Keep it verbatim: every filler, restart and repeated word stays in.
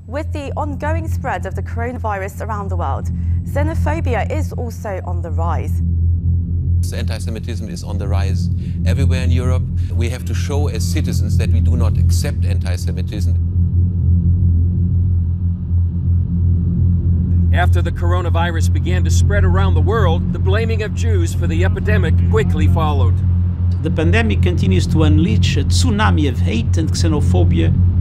With the ongoing spread of the coronavirus around the world, xenophobia is also on the rise. Anti-Semitism is on the rise everywhere in Europe. We have to show as citizens that we do not accept anti-Semitism. After the coronavirus began to spread around the world, the blaming of Jews for the epidemic quickly followed. The pandemic continues to unleash a tsunami of hate and xenophobia